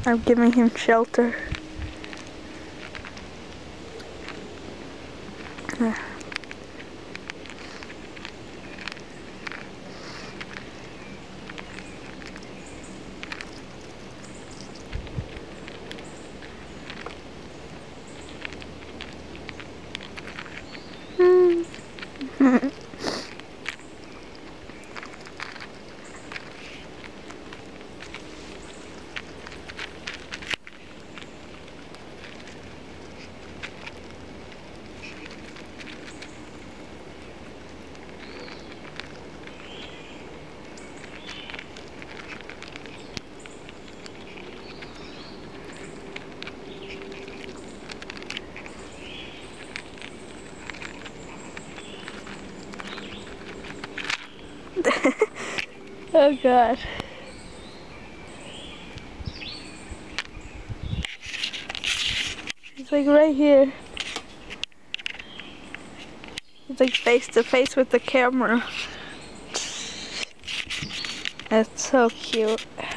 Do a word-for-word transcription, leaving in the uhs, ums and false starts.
I'm giving him shelter. Oh god. He's like right here. He's like face to face with the camera. That's so cute.